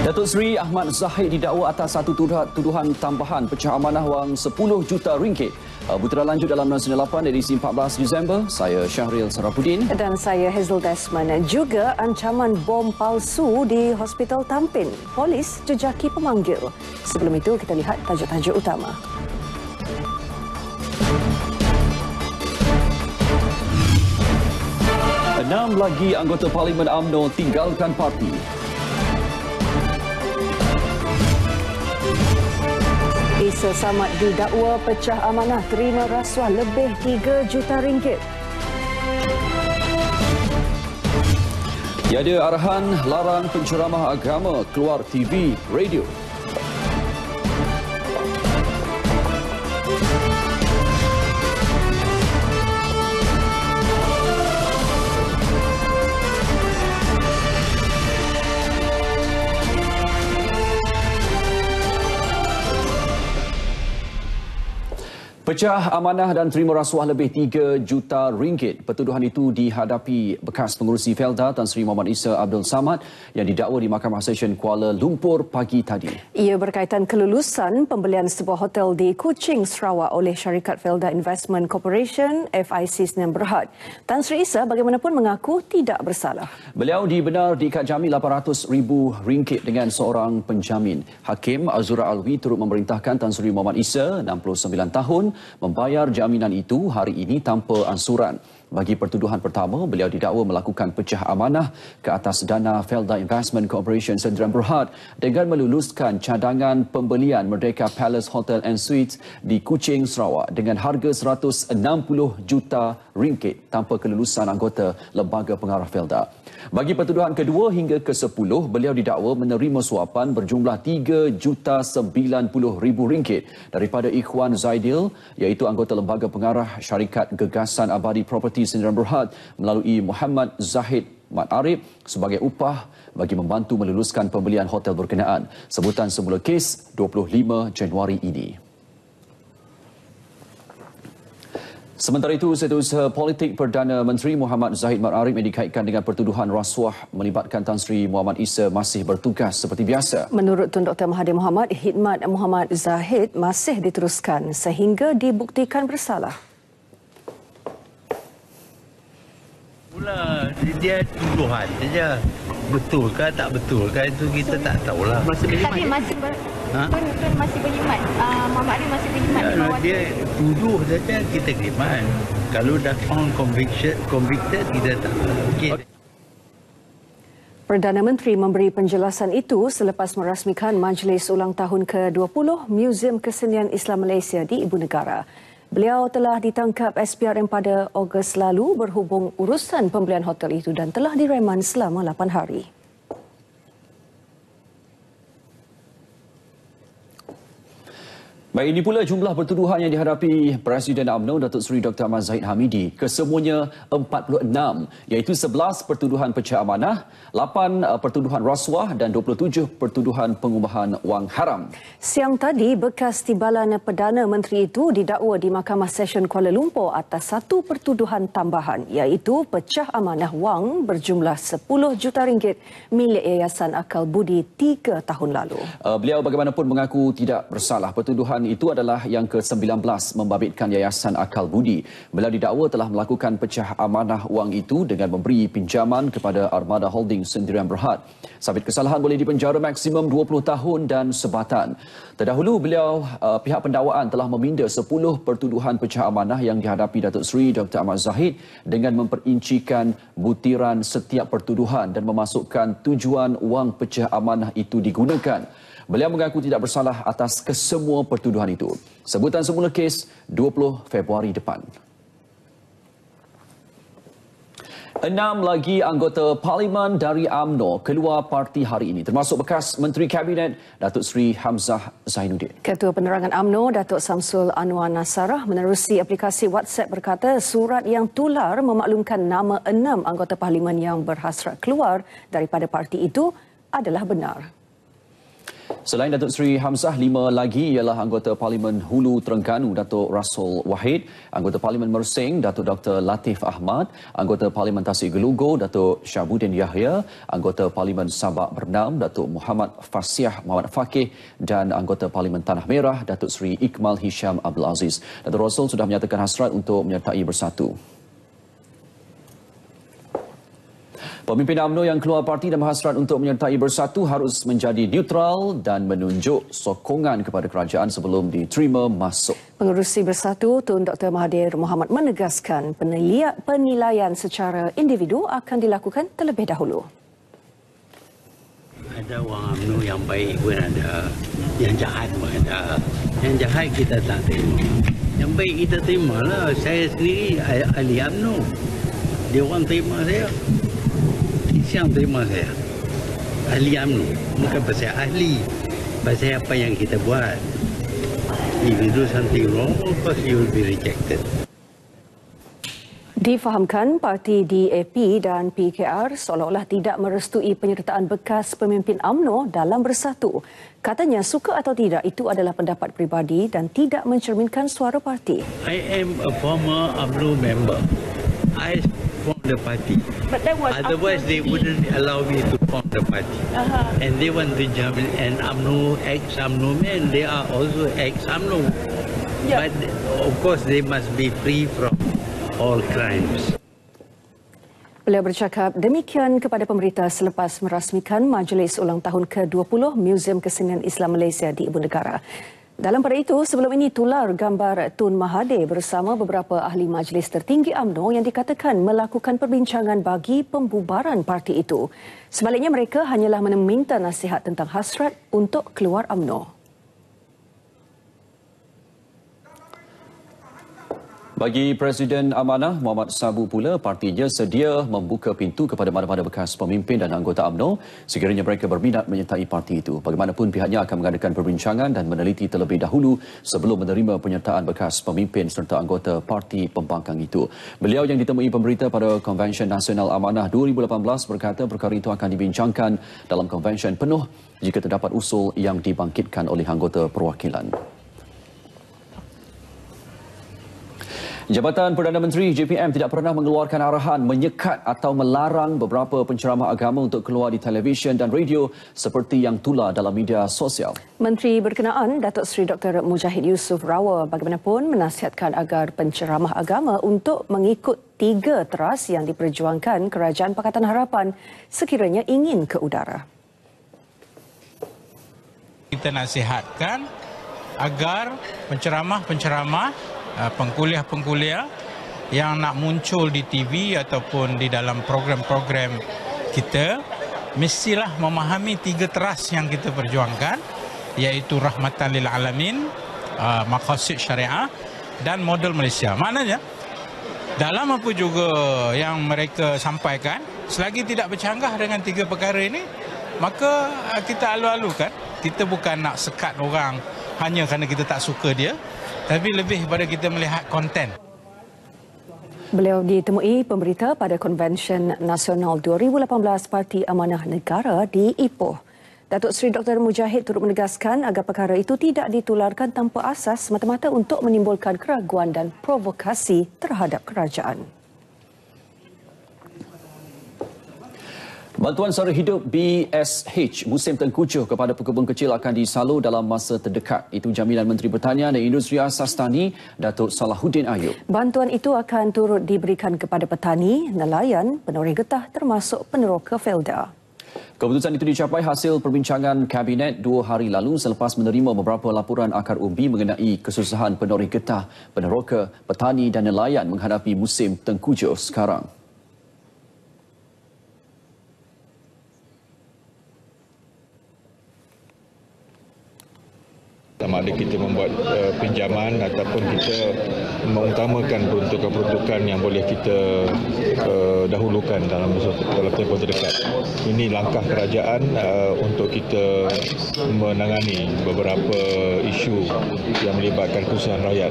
Datuk Seri Ahmad Zahid didakwa atas satu tuduhan tambahan pecah amanah wang 10 juta ringgit. Butera lanjut dalam Nasional 8 edisi 14 Disember. Saya Syahril Sarafuddin. Dan saya Hazel Desmond. Juga ancaman bom palsu di Hospital Tampin. Polis jejaki pemanggil. Sebelum itu kita lihat tajuk-tajuk utama. Enam lagi anggota Parlimen UMNO tinggalkan parti. Isa Samad didakwa pecah amanah terima rasuah lebih 3 juta ringgit. Tiada arahan larang penceramah agama keluar TV, radio. Pecah amanah dan terima rasuah lebih 3 juta ringgit. Pertuduhan itu dihadapi bekas pengurusi Felda Tan Sri Muhammad Isa Abdul Samad yang didakwa di Mahkamah Session Kuala Lumpur pagi tadi. Ia berkaitan kelulusan pembelian sebuah hotel di Kuching, Sarawak oleh syarikat Felda Investment Corporation FIC Sdn Bhd. Tan Sri Isa bagaimanapun mengaku tidak bersalah. Beliau dibenar diikat jamin RM800,000 dengan seorang penjamin. Hakim Azura Alwi turut memerintahkan Tan Sri Muhammad Isa, 69 tahun, membayar jaminan itu hari ini tanpa ansuran. Bagi pertuduhan pertama, beliau didakwa melakukan pecah amanah ke atas dana Felda Investment Corporation Sdn Bhd dengan meluluskan cadangan pembelian Merdeka Palace Hotel and Suites di Kuching, Sarawak dengan harga RM160 juta tanpa kelulusan anggota Lembaga Pengarah Felda. Bagi pertuduhan kedua hingga ke-10, beliau didakwa menerima suapan berjumlah RM390,000 daripada Ikhwan Zaidil, iaitu anggota Lembaga Pengarah Syarikat Gegasan Abadi Property Sdn Bhd melalui Muhammad Zahid Mat Arif sebagai upah bagi membantu meluluskan pembelian hotel berkenaan. Sebutan semula kes 25 Januari ini. Sementara itu, Setiausaha Politik Perdana Menteri Muhammad Zahid Mat Arif yang dikaitkan dengan pertuduhan rasuah melibatkan Tan Sri Muhammad Isa masih bertugas seperti biasa. Menurut Tun Dr. Mahathir Mohamad, khidmat Muhammad Zahid masih diteruskan sehingga dibuktikan bersalah. Mula dia tuduhan saja. Betul ke tak betul ke itu kita tak tahulah. Masih berkhidmat. Masih berkhidmat. Muhammad Ali masih berkhidmat di bawah. Dia tuduh saja kita khidmat. Kalau dah found convicted kita tak. Okay. Perdana Menteri memberi penjelasan itu selepas merasmikan Majlis Ulang Tahun ke-20 Muzium Kesenian Islam Malaysia di Ibu Negara. Beliau telah ditangkap SPRM pada Ogos lalu berhubung urusan pembelian hotel itu dan telah direman selama 8 hari. Baik, ini pula jumlah pertuduhan yang dihadapi Presiden UMNO Datuk Seri Dr. Ahmad Zahid Hamidi. Kesemuanya 46, iaitu 11 pertuduhan pecah amanah, 8 pertuduhan rasuah dan 27 pertuduhan pengubahan wang haram. Siang tadi, bekas timbalan Perdana Menteri itu didakwa di Mahkamah Session Kuala Lumpur atas satu pertuduhan tambahan, iaitu pecah amanah wang berjumlah 10 juta ringgit milik Yayasan Akal Budi 3 tahun lalu. Beliau bagaimanapun mengaku tidak bersalah. Pertuduhan itu adalah yang ke-19 membabitkan Yayasan Akal Budi. Beliau didakwa telah melakukan pecah amanah wang itu dengan memberi pinjaman kepada Armada Holding Sdn Bhd. Sabit kesalahan boleh dipenjara maksimum 20 tahun dan sebatan. Terdahulu pihak pendakwaan telah meminda 10 pertuduhan pecah amanah yang dihadapi Datuk Seri Dr. Ahmad Zahid dengan memperincikan butiran setiap pertuduhan dan memasukkan tujuan wang pecah amanah itu digunakan. Beliau mengaku tidak bersalah atas kesemua pertuduhan itu. Sebutan semula kes 20 Februari depan. 6 lagi anggota Parlimen dari UMNO keluar parti hari ini, termasuk bekas Menteri Kabinet Datuk Seri Hamzah Zainuddin. Ketua Penerangan UMNO Datuk Samsul Anwar Nasarah menerusi aplikasi WhatsApp berkata surat yang tular memaklumkan nama 6 anggota Parlimen yang berhasrat keluar daripada parti itu adalah benar. Selain Datuk Seri Hamzah, 5 lagi ialah anggota Parlimen Hulu Terengganu Datuk Rasul Wahid, anggota Parlimen Mersing Datuk Dr. Latif Ahmad, anggota Parlimen Tasik Gelugo Datuk Syabuddin Yahya, anggota Parlimen Sabak Bernam Datuk Muhammad Fasiah Muhammad Fakih dan anggota Parlimen Tanah Merah Datuk Seri Ikmal Hisham Abdul Aziz. Datuk Rasul sudah menyatakan hasrat untuk menyertai Bersatu. Pemimpin UMNO yang keluar parti dan berhasrat untuk menyertai Bersatu harus menjadi neutral dan menunjuk sokongan kepada kerajaan sebelum diterima masuk. Pengerusi Bersatu Tun Dr. Mahathir Mohamad menegaskan penilaian secara individu akan dilakukan terlebih dahulu. Ada orang UMNO yang baik pun ada, yang jahat pun ada. Yang jahat kita tak terima. Yang baik kita terima lah. Saya sendiri ahli UMNO. Dia orang terima saya. Siang terima saya. Ahli UMNO. Bukan pasal ahli. Pasal apa yang kita buat. If you do something wrong, of course you will be rejected. Difahamkan parti DAP dan PKR seolah-olah tidak merestui penyertaan bekas pemimpin UMNO dalam Bersatu. Katanya suka atau tidak itu adalah pendapat peribadi dan tidak mencerminkan suara parti. I am a former UMNO member. I formed the party. But that was Otherwise, they wouldn't allow me to form the party. And they want to jump in. And UMNO, ex-UMNO men, they are also ex-UMNO. Yeah. But of course, they must be free from all crimes. Beliau bercakap demikian kepada pemberita selepas merasmikan Majlis Ulang Tahun ke-20 Muzium Kesenian Islam Malaysia di Ibu Negara. Dalam pada itu, sebelum ini tular gambar Tun Mahathir bersama beberapa ahli majlis tertinggi UMNO yang dikatakan melakukan perbincangan bagi pembubaran parti itu. Sebaliknya, mereka hanyalah meminta nasihat tentang hasrat untuk keluar UMNO. Bagi Presiden Amanah Muhammad Sabu pula, partinya sedia membuka pintu kepada mana-mana bekas pemimpin dan anggota UMNO sekiranya mereka berminat menyertai parti itu. Bagaimanapun pihaknya akan mengadakan perbincangan dan meneliti terlebih dahulu sebelum menerima penyertaan bekas pemimpin serta anggota parti pembangkang itu. Beliau yang ditemui pemberita pada Konvensyen Nasional Amanah 2018 berkata perkara itu akan dibincangkan dalam konvensyen penuh jika terdapat usul yang dibangkitkan oleh anggota perwakilan. Jabatan Perdana Menteri JPM tidak pernah mengeluarkan arahan menyekat atau melarang beberapa penceramah agama untuk keluar di televisyen dan radio seperti yang tular dalam media sosial. Menteri berkenaan Datuk Seri Dr. Mujahid Yusof Rawal bagaimanapun menasihatkan agar penceramah agama untuk mengikut 3 teras yang diperjuangkan Kerajaan Pakatan Harapan sekiranya ingin ke udara. Kita nasihatkan agar penceramah-penceramah, pengkuliah-pengkuliah yang nak muncul di TV ataupun di dalam program-program kita mestilah memahami 3 teras yang kita perjuangkan, iaitu rahmatan lil alamin, maqasid syariah dan model Malaysia. Maknanya dalam apa juga yang mereka sampaikan, selagi tidak bercanggah dengan 3 perkara ini, maka kita alu-alukan. Kita bukan nak sekat orang hanya kerana kita tak suka dia, tapi lebih pada kita melihat konten. Beliau ditemui pemberita pada Konvensyen Nasional 2018 Parti Amanah Negara di Ipoh. Datuk Seri Dr. Mujahid turut menegaskan agar perkara itu tidak ditularkan tanpa asas semata-mata untuk menimbulkan keraguan dan provokasi terhadap kerajaan. Bantuan sara hidup BSH musim tengkujuh kepada pekebun kecil akan disalur dalam masa terdekat. Itu jaminan Menteri Pertanian dan Industri Asas Tani, Datuk Salahuddin Ayub. Bantuan itu akan turut diberikan kepada petani, nelayan, penoreh getah termasuk peneroka Felda. Keputusan itu dicapai hasil perbincangan Kabinet 2 hari lalu selepas menerima beberapa laporan akar umbi mengenai kesusahan penoreh getah, peneroka, petani dan nelayan menghadapi musim tengkujuh sekarang. Sama ada kita membuat pinjaman ataupun kita mengutamakan peruntukan-peruntukan yang boleh kita dahulukan dalam tempoh terdekat. Ini langkah kerajaan untuk kita menangani beberapa isu yang melibatkan kesusahan rakyat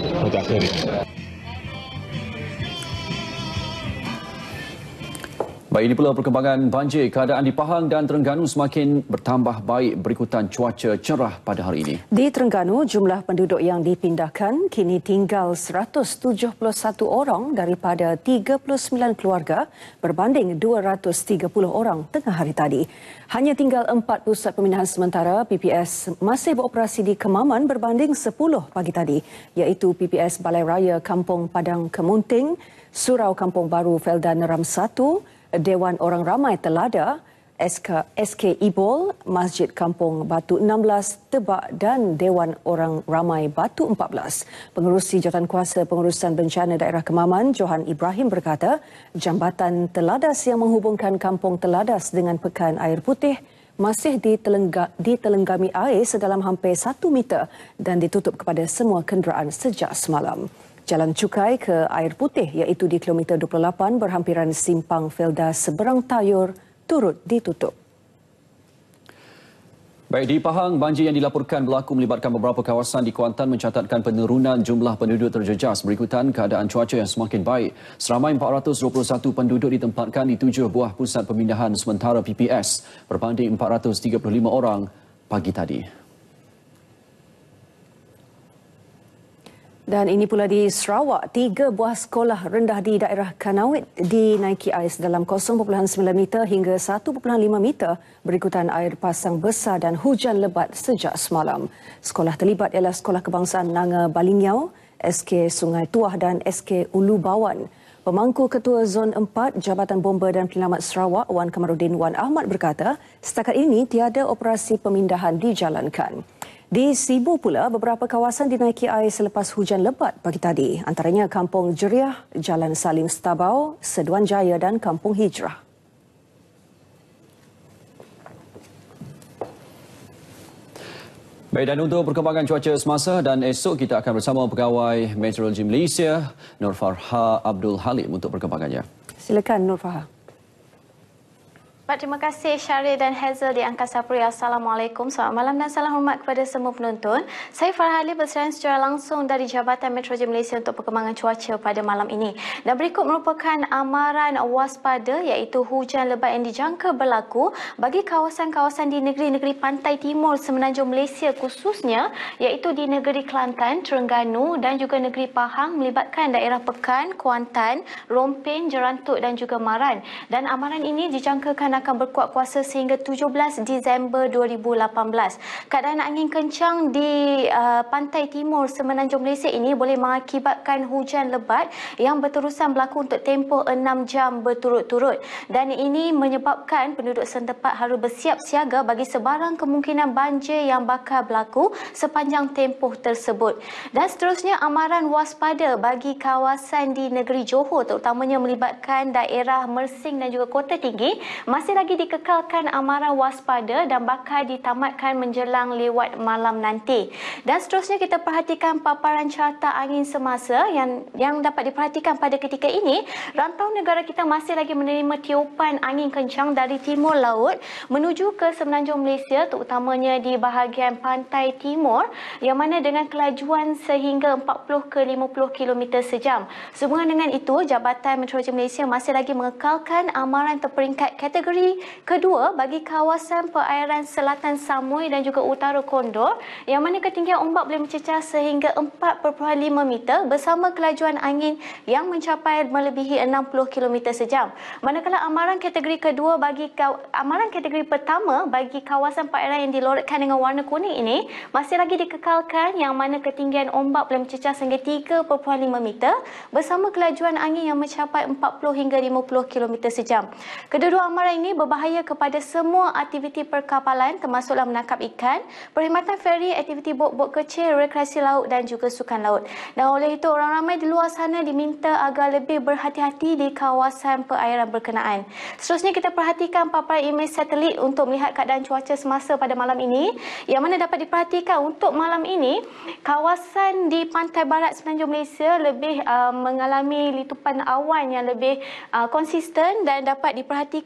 mutakhirin. Baik, ini pula perkembangan banjir. Keadaan di Pahang dan Terengganu semakin bertambah baik berikutan cuaca cerah pada hari ini. Di Terengganu, jumlah penduduk yang dipindahkan kini tinggal 171 orang daripada 39 keluarga berbanding 230 orang tengah hari tadi. Hanya tinggal 4 pusat pemindahan sementara PPS masih beroperasi di Kemaman berbanding 10 pagi tadi, iaitu PPS Balai Raya Kampung Padang Kemunting, Surau Kampung Baru Felda Neram 1, Dewan Orang Ramai Telada, SK Ibol, Masjid Kampung Batu 16, Tebak dan Dewan Orang Ramai Batu 14. Pengerusi Jawatankuasa Pengurusan Bencana Daerah Kemaman, Johan Ibrahim berkata, jambatan Teladas yang menghubungkan Kampung Teladas dengan Pekan Air Putih masih ditelenggami air sedalam hampir 1 meter dan ditutup kepada semua kenderaan sejak semalam. Jalan Cukai ke Air Putih iaitu di kilometer 28 berhampiran Simpang Felda Seberang Tayur turut ditutup. Baik, di Pahang, banjir yang dilaporkan berlaku melibatkan beberapa kawasan di Kuantan mencatatkan penurunan jumlah penduduk terjejas berikutan keadaan cuaca yang semakin baik. Seramai 421 penduduk ditempatkan di 7 buah pusat pemindahan sementara PPS berbanding 435 orang pagi tadi. Dan ini pula di Sarawak, 3 buah sekolah rendah di daerah Kanawit dinaiki air dalam 0.9 meter hingga 1.5 meter berikutan air pasang besar dan hujan lebat sejak semalam. Sekolah terlibat ialah Sekolah Kebangsaan Nanga Balingau, SK Sungai Tuah dan SK Ulu Bawan. Pemangku Ketua Zon 4 Jabatan Bomba dan Penyelamat Sarawak, Wan Kamaruddin Wan Ahmad berkata, setakat ini tiada operasi pemindahan dijalankan. Di Sibu pula, beberapa kawasan dinaiki air selepas hujan lebat pagi tadi, antaranya Kampung Jeriah, Jalan Salim Stabau, Seduan Jaya dan Kampung Hijrah. Baik, dan untuk perkembangan cuaca semasa dan esok kita akan bersama Pegawai Meteorologi Malaysia, Nur Farha Abdul Halim untuk perkembangannya. Silakan Nur Farha. Terima kasih Syaril dan Hazel di Angkasa Puri. Assalamualaikum, selamat malam dan salam hormat kepada semua penonton. Saya Farha Ali bersiaran secara langsung dari Jabatan Meteorologi Malaysia untuk perkembangan cuaca pada malam ini. Dan berikut merupakan amaran waspada iaitu hujan lebat yang dijangka berlaku bagi kawasan-kawasan di negeri-negeri pantai timur semenanjung Malaysia khususnya iaitu di negeri Kelantan, Terengganu dan juga negeri Pahang melibatkan daerah Pekan, Kuantan, Rompin, Jerantuk dan juga Maran. Dan amaran ini dijangkakan akan berkuat kuasa sehingga 17 Disember 2018. Keadaan angin kencang di pantai timur semenanjung Malaysia ini boleh mengakibatkan hujan lebat yang berterusan berlaku untuk tempoh 6 jam berturut-turut. Dan ini menyebabkan penduduk setempat harus bersiap siaga bagi sebarang kemungkinan banjir yang bakal berlaku sepanjang tempoh tersebut. Dan seterusnya amaran waspada bagi kawasan di negeri Johor terutamanya melibatkan daerah Mersing dan juga Kota Tinggi masih lagi dikekalkan amaran waspada dan bakal ditamatkan menjelang lewat malam nanti. Dan seterusnya kita perhatikan paparan carta angin semasa yang dapat diperhatikan pada ketika ini. Rantau negara kita masih lagi menerima tiupan angin kencang dari timur laut menuju ke semenanjung Malaysia terutamanya di bahagian pantai timur yang mana dengan kelajuan sehingga 40 ke 50 km sejam. Sehubungan dengan itu, Jabatan Meteorologi Malaysia masih lagi mengekalkan amaran terperingkat kategori kedua bagi kawasan perairan selatan Samui dan juga utara Kondor yang mana ketinggian ombak boleh mencecah sehingga 4.5 meter bersama kelajuan angin yang mencapai melebihi 60 km sejam. Manakala amaran kategori kedua amaran kategori pertama bagi kawasan perairan yang dilorotkan dengan warna kuning ini masih lagi dikekalkan yang mana ketinggian ombak boleh mencecah sehingga 3.5 meter bersama kelajuan angin yang mencapai 40 hingga 50 km sejam. Kedua-dua amaran ini berbahaya kepada semua aktiviti perkapalan termasuklah menangkap ikan, perkhidmatan feri, aktiviti bot-bot kecil, rekreasi laut dan juga sukan laut. Dan oleh itu orang ramai di luar sana diminta agar lebih berhati-hati di kawasan perairan berkenaan. Seterusnya kita perhatikan paparan imej satelit untuk melihat keadaan cuaca semasa pada malam ini yang mana dapat diperhatikan untuk malam ini kawasan di pantai barat semenanjung Malaysia lebih mengalami litupan awan yang lebih konsisten dan dapat diperhatikan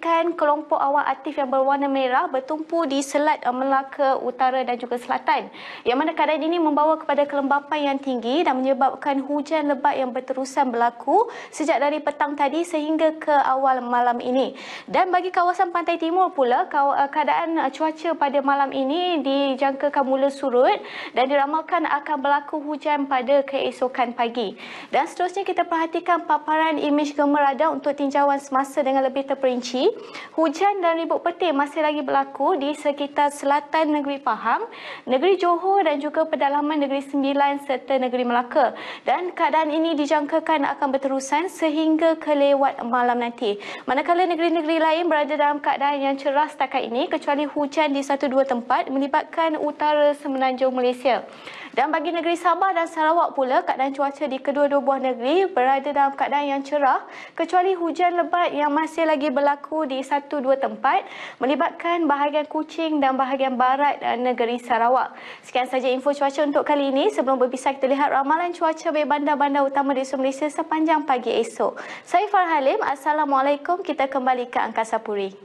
kelompok awan aktif yang berwarna merah bertumpu di Selat Melaka Utara dan juga Selatan. Yang mana keadaan ini membawa kepada kelembapan yang tinggi dan menyebabkan hujan lebat yang berterusan berlaku sejak dari petang tadi sehingga ke awal malam ini. Dan bagi kawasan Pantai Timur pula, keadaan cuaca pada malam ini dijangkakan mula surut dan diramalkan akan berlaku hujan pada keesokan pagi. Dan seterusnya kita perhatikan paparan imej gambar radar untuk tinjauan semasa dengan lebih terperinci. Hujan dan ribut petir masih lagi berlaku di sekitar selatan negeri Pahang, negeri Johor dan juga pedalaman negeri Sembilan serta negeri Melaka. Dan keadaan ini dijangkakan akan berterusan sehingga ke lewat malam nanti. Manakala negeri-negeri lain berada dalam keadaan yang cerah setakat ini kecuali hujan di 1-2 tempat melibatkan utara semenanjung Malaysia. Dan bagi negeri Sabah dan Sarawak pula, keadaan cuaca di kedua-dua buah negeri berada dalam keadaan yang cerah kecuali hujan lebat yang masih lagi berlaku di 1-2 tempat melibatkan bahagian Kuching dan bahagian barat negeri Sarawak. Sekian saja info cuaca untuk kali ini. Sebelum berpisah, kita lihat ramalan cuaca bagi bandar-bandar utama di seluruh Malaysia sepanjang pagi esok. Saya Farah Halim. Assalamualaikum. Kita kembali ke Angkasa Puri.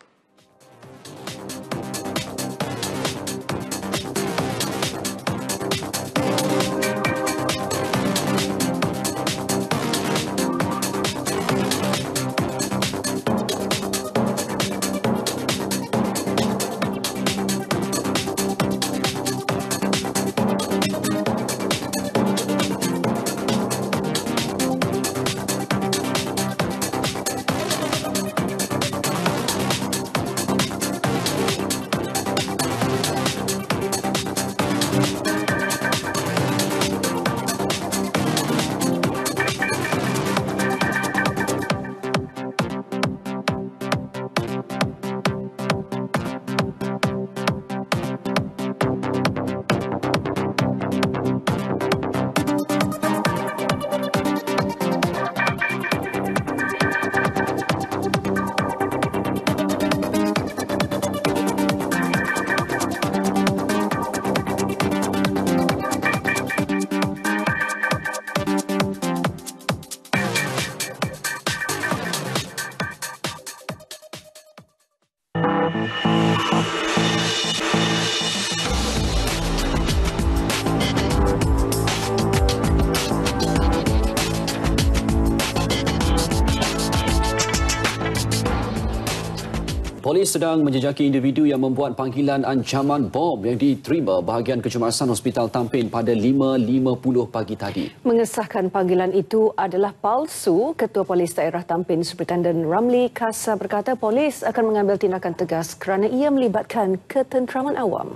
Polis sedang menjejaki individu yang membuat panggilan ancaman bom yang diterima bahagian kecemasan Hospital Tampin pada 5.50 pagi tadi. Mengesahkan panggilan itu adalah palsu, Ketua Polis Daerah Tampin Superintendent Ramli Kasa berkata polis akan mengambil tindakan tegas kerana ia melibatkan ketenteraman awam.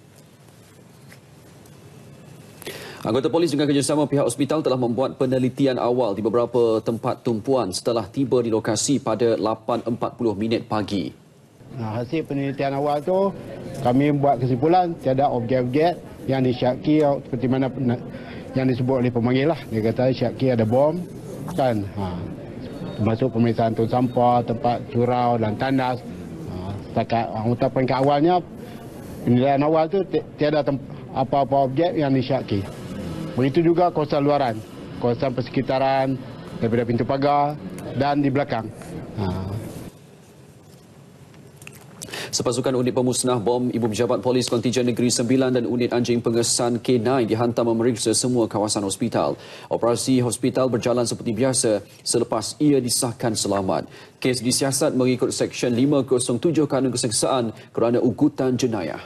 Anggota polis dengan kerjasama pihak hospital telah membuat penelitian awal di beberapa tempat tumpuan setelah tiba di lokasi pada 8.40 pagi. Hasil penelitian awal tu kami buat kesimpulan tiada objek-objek yang disyaki seperti mana yang disebut oleh pemanggil lah. Dia kata syaki ada bom kan. Termasuk pemeriksaan tong sampah, tempat curau dan tandas. Setakat untuk peringkat awalnya penilaian awal tu tiada apa-apa objek yang disyaki. Begitu juga kawasan luaran, kawasan persekitaran daripada pintu pagar dan di belakang. Sepasukan unit pemusnah bom Ibu Pejabat Polis Kontijen Negeri Sembilan dan unit anjing pengesan K9 dihantar memeriksa semua kawasan hospital. Operasi hospital berjalan seperti biasa selepas ia disahkan selamat. Kes disiasat mengikut Seksyen 507 Kanun Keseksaan kerana ugutan jenayah.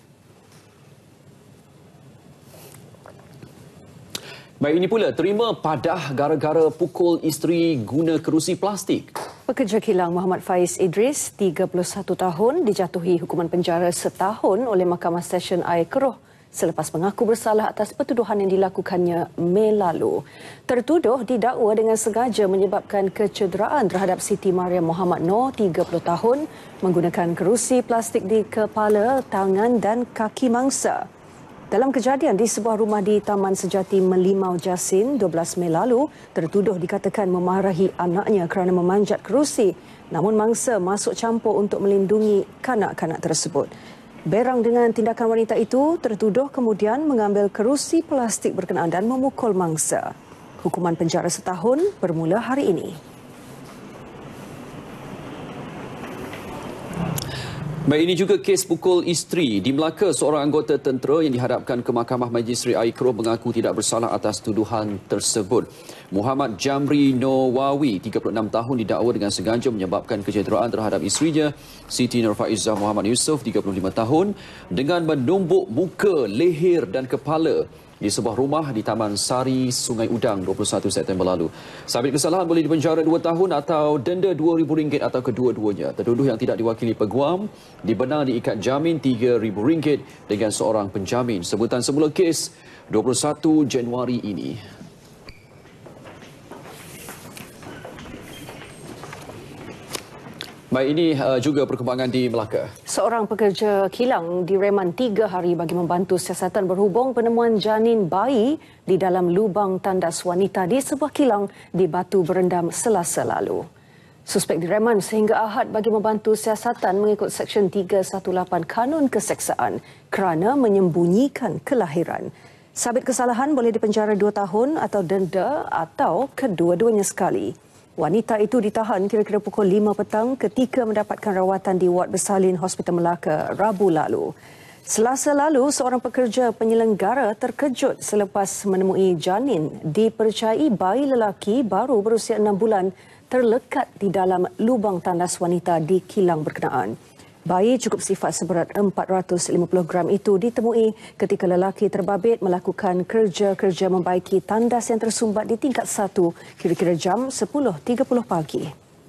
Baik, ini pula terima padah gara-gara pukul isteri guna kerusi plastik. Pekerja kilang Muhammad Faiz Idris, 31 tahun, dijatuhi hukuman penjara setahun oleh Mahkamah Session Air Keroh selepas mengaku bersalah atas pertuduhan yang dilakukannya Mei lalu. Tertuduh didakwa dengan sengaja menyebabkan kecederaan terhadap Siti Mariam Muhammad Noor, 30 tahun, menggunakan kerusi plastik di kepala, tangan dan kaki mangsa. Dalam kejadian di sebuah rumah di Taman Sejati Melimau Jasin 12 Mei lalu, tertuduh dikatakan memarahi anaknya kerana memanjat kerusi, namun mangsa masuk campur untuk melindungi kanak-kanak tersebut. Berang dengan tindakan wanita itu, tertuduh kemudian mengambil kerusi plastik berkenaan dan memukul mangsa. Hukuman penjara setahun bermula hari ini. Baik, ini juga kes pukul isteri. Di Melaka, seorang anggota tentera yang dihadapkan ke Mahkamah Majisteri Air Keroh mengaku tidak bersalah atas tuduhan tersebut. Muhammad Jamri Nawawi, 36 tahun, didakwa dengan sengaja menyebabkan kecederaan terhadap isterinya, Siti Nurfaizah Muhammad Yusof, 35 tahun, dengan menumbuk muka, leher dan kepala di sebuah rumah di Taman Sari, Sungai Udang 21 September lalu. Sabit kesalahan boleh dipenjara 2 tahun atau denda RM2,000 atau kedua-duanya. Tertuduh yang tidak diwakili peguam dibenar diikat jamin RM3,000 dengan seorang penjamin. Sebutan semula kes 21 Januari ini. Baik, ini juga perkembangan di Melaka. Seorang pekerja kilang direman 3 hari bagi membantu siasatan berhubung penemuan janin bayi di dalam lubang tandas wanita di sebuah kilang di Batu Berendam Selasa lalu. Suspek direman sehingga Ahad bagi membantu siasatan mengikut Seksyen 318 Kanun Keseksaan kerana menyembunyikan kelahiran. Sabit kesalahan boleh dipenjara 2 tahun atau denda atau kedua-duanya sekali. Wanita itu ditahan kira-kira pukul 5 petang ketika mendapatkan rawatan di Wad Bersalin Hospital Melaka Rabu lalu. Selasa lalu, seorang pekerja penyelenggara terkejut selepas menemui janin dipercayai bayi lelaki baru berusia 6 bulan terlekat di dalam lubang tandas wanita di kilang berkenaan. Bayi cukup sifat seberat 450 gram itu ditemui ketika lelaki terbabit melakukan kerja-kerja membaiki tandas yang tersumbat di tingkat 1 kira-kira jam 10.30 pagi.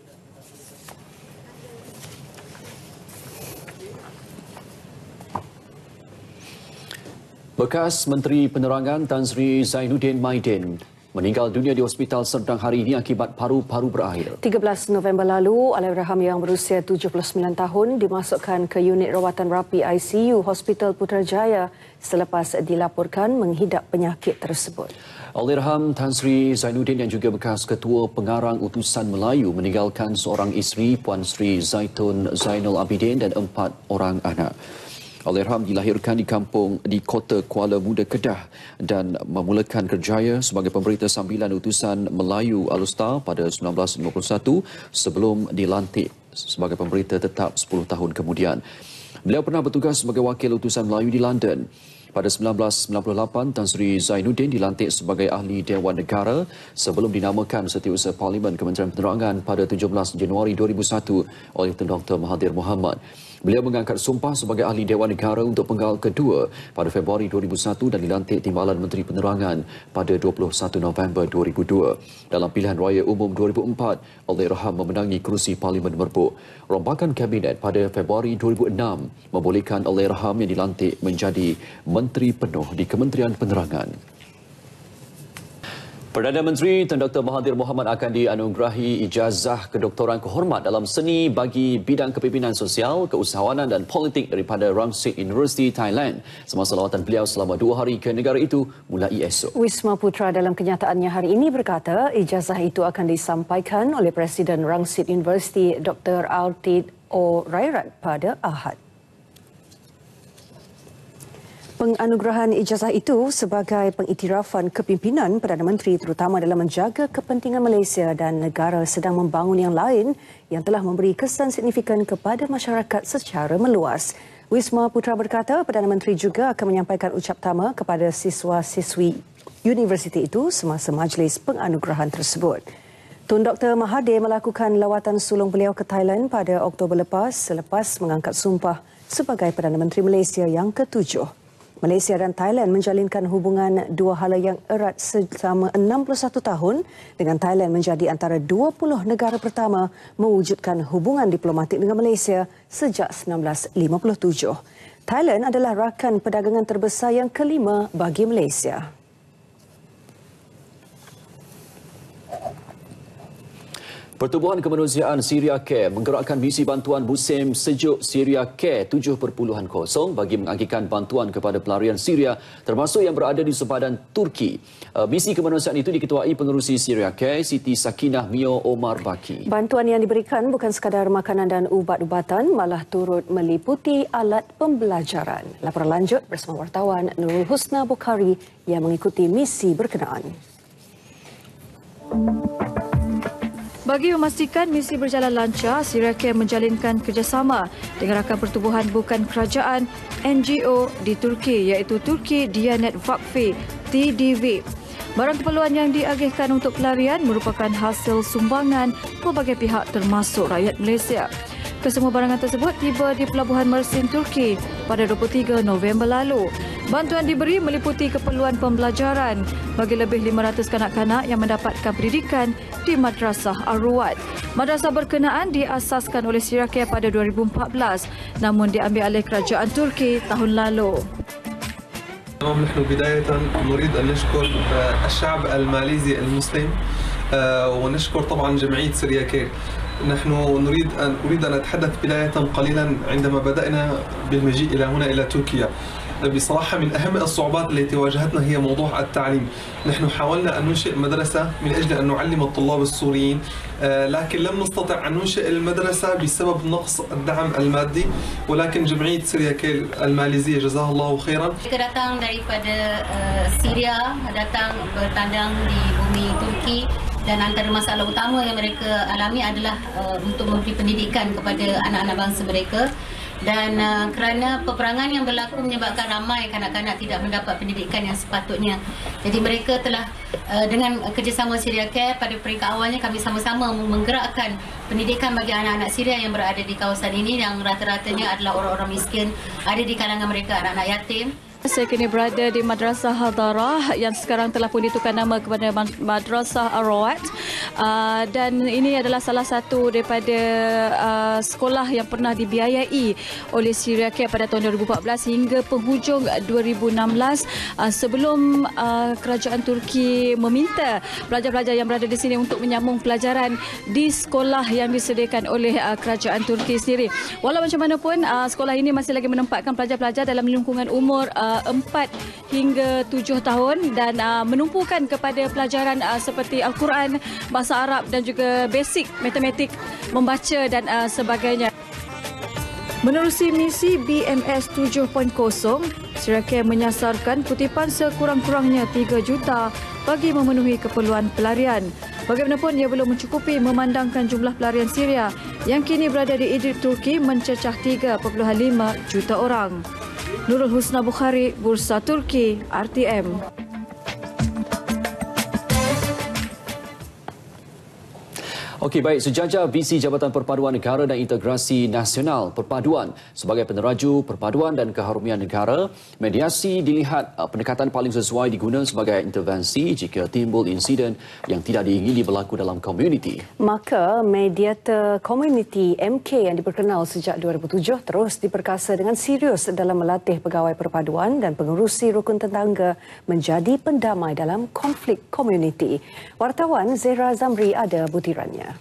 Bekas Menteri Penerangan Tan Sri Zainuddin Maidin meninggal dunia di Hospital Serdang hari ini akibat paru-paru berair. 13 November lalu, Allahyarham yang berusia 79 tahun dimasukkan ke unit rawatan rapi ICU Hospital Putrajaya selepas dilaporkan menghidap penyakit tersebut. Allahyarham Tan Sri Zainuddin yang juga bekas Ketua Pengarang Utusan Melayu meninggalkan seorang isteri Puan Sri Zaitun Zainul Abidin dan 4 orang anak. Allahyarham dilahirkan di kota Kuala Muda, Kedah dan memulakan kerjaya sebagai pemberita sambilan Utusan Melayu Alustar pada 1951 sebelum dilantik sebagai pemberita tetap 10 tahun kemudian. Beliau pernah bertugas sebagai wakil Utusan Melayu di London. Pada 1998, Tan Sri Zainuddin dilantik sebagai Ahli Dewan Negara sebelum dinamakan Setiausaha Parlimen Kementerian Penerangan pada 17 Januari 2001 oleh Tun Dr. Mahathir Mohamad. Beliau mengangkat sumpah sebagai Ahli Dewan Negara untuk penggal kedua pada Februari 2001 dan dilantik Timbalan Menteri Penerangan pada 21 November 2002. Dalam pilihan raya umum 2004, Allahyarham memenangi kerusi Parlimen Merbuk. Rombakan Kabinet pada Februari 2006 membolehkan Allahyarham yang dilantik menjadi Menteri Penuh di Kementerian Penerangan. Perdana Menteri Tun Dr. Mahathir Mohamad akan dianugerahi ijazah kedoktoran kehormat dalam seni bagi bidang kepimpinan sosial, keusahawanan dan politik daripada Rangsit University, Thailand semasa lawatan beliau selama 2 hari ke negara itu mulai esok. Wisma Putra dalam kenyataannya hari ini berkata ijazah itu akan disampaikan oleh Presiden Rangsit University Dr. Altid O'Rairat pada Ahad. Penganugerahan ijazah itu sebagai pengiktirafan kepimpinan Perdana Menteri terutama dalam menjaga kepentingan Malaysia dan negara sedang membangun yang lain yang telah memberi kesan signifikan kepada masyarakat secara meluas. Wisma Putra berkata Perdana Menteri juga akan menyampaikan ucap tama kepada siswa-siswi universiti itu semasa majlis penganugerahan tersebut. Tun Dr. Mahathir melakukan lawatan sulung beliau ke Thailand pada Oktober lepas selepas mengangkat sumpah sebagai Perdana Menteri Malaysia yang ke-7. Malaysia dan Thailand menjalinkan hubungan dua hala yang erat selama 61 tahun dengan Thailand menjadi antara 20 negara pertama mewujudkan hubungan diplomatik dengan Malaysia sejak 1957. Thailand adalah rakan perdagangan terbesar yang kelima bagi Malaysia. Pertubuhan Kemanusiaan Syria Care menggerakkan misi bantuan musim sejuk Syria Care 7.0 bagi mengagikan bantuan kepada pelarian Syria termasuk yang berada di sepadan Turki. Misi kemanusiaan itu diketuai pengerusi Syria Care Siti Sakinah Mio Omar Baki. Bantuan yang diberikan bukan sekadar makanan dan ubat-ubatan, malah turut meliputi alat pembelajaran. Laporan lanjut bersama wartawan Nurul Husna Bukhari yang mengikuti misi berkenaan. Bagi memastikan misi berjalan lancar, Syria Care menjalinkan kerjasama dengan rakan pertubuhan bukan kerajaan NGO di Turki iaitu Turki Diyanet Vakfi TDV. Barang keperluan yang diagihkan untuk pelarian merupakan hasil sumbangan pelbagai pihak termasuk rakyat Malaysia. Kesemua barangan tersebut tiba di Pelabuhan Mersin, Turki pada 23 November lalu. Bantuan diberi meliputi keperluan pembelajaran bagi lebih 500 kanak-kanak yang mendapatkan pendidikan di Madrasah Ar-Ruwad. Madrasah berkenaan diasaskan oleh Syria Care pada 2014 namun diambil alih kerajaan Turki tahun lalu. نحن بداية نريد أن نشكر الشعب الماليزي المسلم ونشكر طبعا جمعية سيريا كير. نحن أريد أن أتحدث بداية قليلا عندما بدأنا بالمجيء إلى هنا إلى تركيا. بصراحة من أهم الصعوبات التي واجهتنا هي موضوع التعليم. نحن حاولنا أن ننشئ مدرسة من أجل أن نعلم الطلاب السوريين لكن لم نستطع أن ننشئ المدرسة بسبب نقص الدعم المادي ولكن جمعية سيريا كير الماليزية جزاها الله خيرا. Mereka datang daripada Syria, datang bertandang di bumi Turki dan antara masalah utama yang mereka alami adalah untuk memberi pendidikan kepada anak-anak bangsa mereka. Dan kerana peperangan yang berlaku menyebabkan ramai kanak-kanak tidak mendapat pendidikan yang sepatutnya. Jadi mereka telah dengan kerjasama Syria Care pada peringkat awalnya kami sama-sama menggerakkan pendidikan bagi anak-anak Syria yang berada di kawasan ini yang rata-ratanya adalah orang-orang miskin, ada di kalangan mereka anak-anak yatim. Saya kini berada di Madrasah Hadarah yang sekarang telah pun ditukar nama kepada Madrasah Ar-Ruwad dan ini adalah salah satu daripada sekolah yang pernah dibiayai oleh Syria Care pada tahun 2014 hingga penghujung 2016 sebelum kerajaan Turki meminta pelajar-pelajar yang berada di sini untuk menyambung pelajaran di sekolah yang disediakan oleh kerajaan Turki sendiri. Walau macam mana pun sekolah ini masih lagi menempatkan pelajar-pelajar dalam lingkungan umur 4 hingga 7 tahun dan menumpukan kepada pelajaran seperti Al-Quran, bahasa Arab dan juga basic matematik, membaca dan sebagainya. Menerusi misi BMS 7.0, Syria Care menyasarkan kutipan sekurang-kurangnya 3 juta bagi memenuhi keperluan pelarian. Bagaimanapun ia belum mencukupi memandangkan jumlah pelarian Syria yang kini berada di Idlib, Turki mencecah 3.5 juta orang. Nurul Husna Bukhari, Bursa Turki, RTM. Okey, baik. Sejajar visi Jabatan Perpaduan Negara dan Integrasi Nasional Perpaduan sebagai peneraju perpaduan dan keharumian negara, mediasi dilihat pendekatan paling sesuai diguna sebagai intervensi jika timbul insiden yang tidak diingini berlaku dalam komuniti. Maka mediator komuniti MK yang diperkenal sejak 2007 terus diperkasa dengan serius dalam melatih pegawai perpaduan dan pengerusi rukun tetangga menjadi pendamai dalam konflik komuniti. Wartawan Zehra Zamri ada butirannya.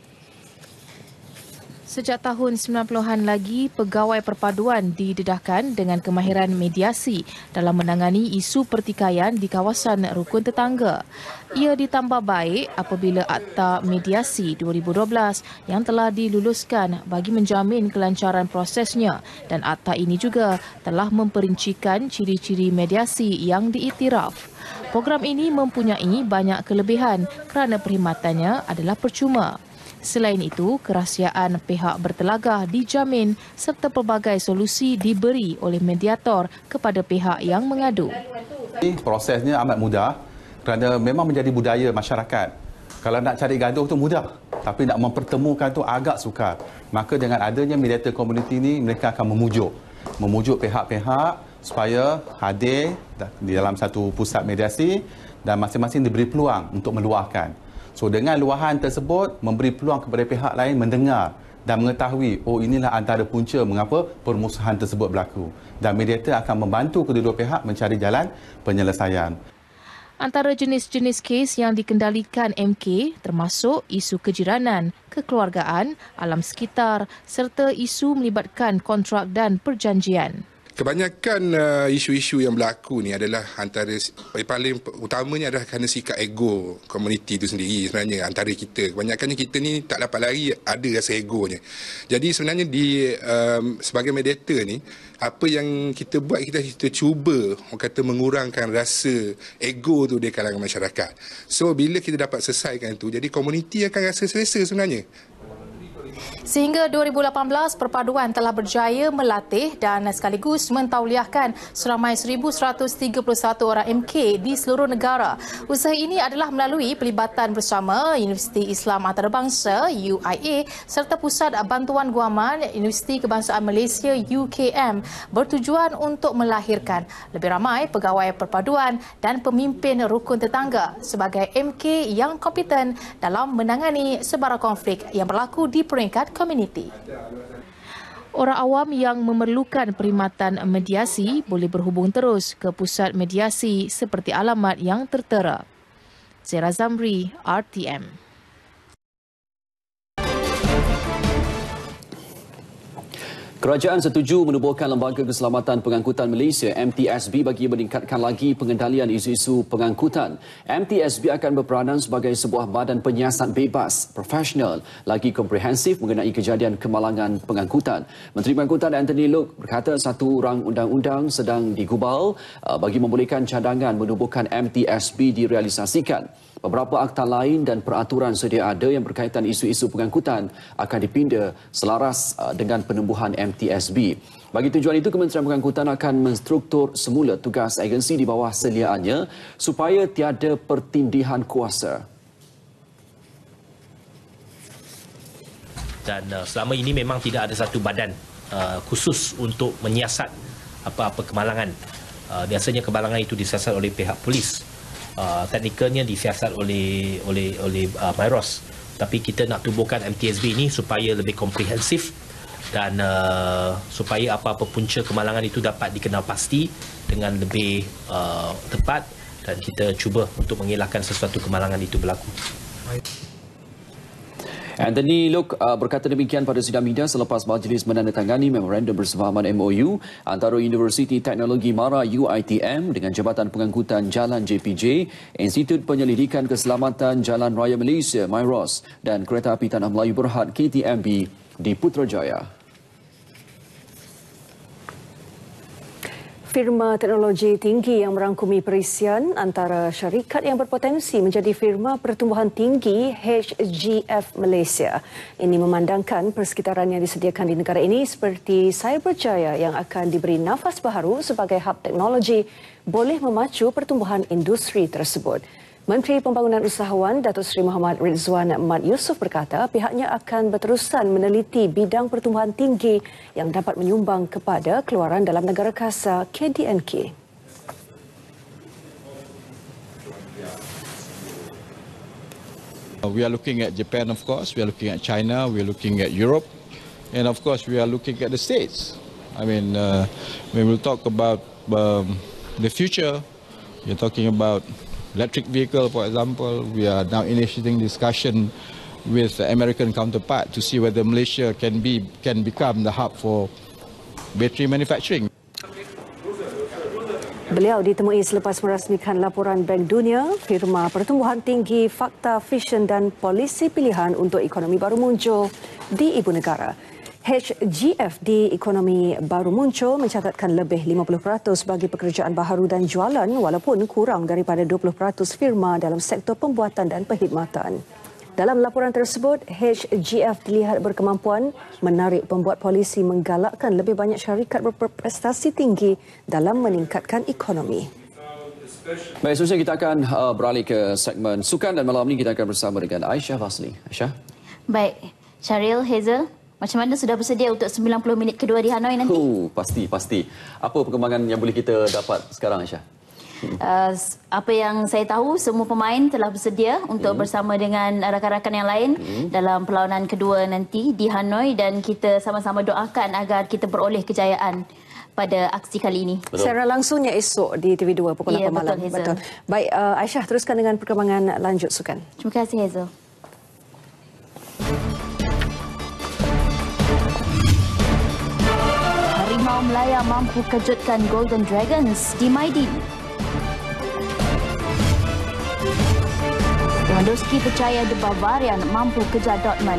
Sejak tahun 90-an lagi, pegawai perpaduan didedahkan dengan kemahiran mediasi dalam menangani isu pertikaian di kawasan rukun tetangga. Ia ditambah baik apabila Akta Mediasi 2012 yang telah diluluskan bagi menjamin kelancaran prosesnya dan akta ini juga telah memperincikan ciri-ciri mediasi yang diiktiraf. Program ini mempunyai banyak kelebihan kerana perkhidmatannya adalah percuma. Selain itu, kerahsiaan pihak bertelagah dijamin serta pelbagai solusi diberi oleh mediator kepada pihak yang mengadu. Prosesnya amat mudah kerana memang menjadi budaya masyarakat. Kalau nak cari gaduh tu mudah, tapi nak mempertemukan tu agak sukar. Maka dengan adanya mediator komuniti ini, mereka akan memujuk pihak-pihak supaya hadir di dalam satu pusat mediasi dan masing-masing diberi peluang untuk meluahkan. So dengan luahan tersebut memberi peluang kepada pihak lain mendengar dan mengetahui inilah antara punca mengapa permusuhan tersebut berlaku dan mediator akan membantu kedua-dua pihak mencari jalan penyelesaian. Antara jenis-jenis kes yang dikendalikan MK termasuk isu kejiranan, kekeluargaan, alam sekitar serta isu melibatkan kontrak dan perjanjian. Kebanyakan isu-isu yang berlaku ni adalah antara paling utamanya adalah kerana sikap ego komuniti itu sendiri sebenarnya antara kita. Kebanyakannya kita ni tak dapat lari, ada rasa egonya. Jadi sebenarnya sebagai mediator ni, apa yang kita buat, kita cuba orang kata mengurangkan rasa ego tu di kalangan masyarakat. So bila kita dapat selesaikan itu, jadi komuniti akan rasa selesa sebenarnya. Sehingga 2018, perpaduan telah berjaya melatih dan sekaligus mentauliahkan seramai 1,131 orang MK di seluruh negara. Usaha ini adalah melalui pelibatan bersama Universiti Islam Antarabangsa UIA serta Pusat Bantuan Guaman Universiti Kebangsaan Malaysia UKM bertujuan untuk melahirkan lebih ramai pegawai perpaduan dan pemimpin rukun tetangga sebagai MK yang kompeten dalam menangani sebarang konflik yang berlaku di peringkat komuniti. Orang awam yang memerlukan perkhidmatan mediasi boleh berhubung terus ke pusat mediasi seperti alamat yang tertera. Zera Zamri, RTM. Kerajaan setuju menubuhkan Lembaga Keselamatan Pengangkutan Malaysia MTSB bagi meningkatkan lagi pengendalian isu-isu pengangkutan. MTSB akan berperanan sebagai sebuah badan penyiasat bebas, profesional, lagi komprehensif mengenai kejadian kemalangan pengangkutan. Menteri Pengangkutan Anthony Loke berkata satu rang undang-undang sedang digubal bagi membolehkan cadangan menubuhkan MTSB direalisasikan. Beberapa akta lain dan peraturan sedia ada yang berkaitan isu-isu pengangkutan akan dipinda selaras dengan penubuhan MTSB. Bagi tujuan itu, Kementerian Pengangkutan akan menstruktur semula tugas agensi di bawah seliaannya supaya tiada pertindihan kuasa. Dan selama ini memang tidak ada satu badan khusus untuk menyiasat apa-apa kemalangan. Biasanya kemalangan itu disiasat oleh pihak polis. Teknikalnya disiasat oleh MIROS, tapi kita nak tubuhkan MTSB ini supaya lebih komprehensif dan supaya apa-apa punca kemalangan itu dapat dikenal pasti dengan lebih tepat, dan kita cuba untuk mengelakkan sesuatu kemalangan itu berlaku. Anthony Loke berkata demikian pada sidang media selepas majlis menandatangani memorandum bersefahaman MOU antara Universiti Teknologi Mara UiTM dengan Jabatan Pengangkutan Jalan JPJ, Institut Penyelidikan Keselamatan Jalan Raya Malaysia MIROS dan Kereta Api Tanah Melayu Berhad KTMB di Putrajaya. Firma teknologi tinggi yang merangkumi perisian antara syarikat yang berpotensi menjadi firma pertumbuhan tinggi HGF Malaysia. Ini memandangkan persekitaran yang disediakan di negara ini seperti Cyberjaya yang akan diberi nafas baharu sebagai hub teknologi boleh memacu pertumbuhan industri tersebut. Menteri Pembangunan Usahawan Datuk Seri Muhammad Rizwan Mat Yusof berkata pihaknya akan berterusan meneliti bidang pertumbuhan tinggi yang dapat menyumbang kepada keluaran dalam negara kasa KDNK. We are looking at Japan, of course. We are looking at China. We are looking at Europe. And of course, we are looking at the States. I mean, when we talk about the future, you're talking about electric vehicle, for example. We are now initiating discussion with the American counterpart to see whether Malaysia can become the hub for battery manufacturing. Beliau ditemui selepas merasmikan laporan Bank Dunia, firma pertumbuhan tinggi, fakta, vision dan polisi pilihan untuk ekonomi baru muncul di ibu negara. HGF di ekonomi baru muncul mencatatkan lebih 50% bagi pekerjaan baharu dan jualan walaupun kurang daripada 20% firma dalam sektor pembuatan dan perkhidmatan. Dalam laporan tersebut, HGF dilihat berkemampuan menarik pembuat polisi menggalakkan lebih banyak syarikat berprestasi tinggi dalam meningkatkan ekonomi. Baik, seterusnya kita akan beralih ke segmen sukan dan malam ini kita akan bersama dengan Aisyah Vasli. Aisyah. Baik, Syaril, Hazel. Macam mana sudah bersedia untuk 90 minit kedua di Hanoi nanti? Pasti. Apa perkembangan yang boleh kita dapat sekarang, Aisyah? Apa yang saya tahu, semua pemain telah bersedia untuk bersama dengan rakan-rakan yang lain dalam perlawanan kedua nanti di Hanoi, dan kita sama-sama doakan agar kita beroleh kejayaan pada aksi kali ini. Secara langsungnya esok di TV2 pukul 8 malam. Betul. Baik, Aisyah, teruskan dengan perkembangan lanjut sukan. Terima kasih, Hazel. Melaya mampu kejutkan Golden Dragons di Maidin. Lewandowski percaya The Bavarian mampu kejar Dortmund.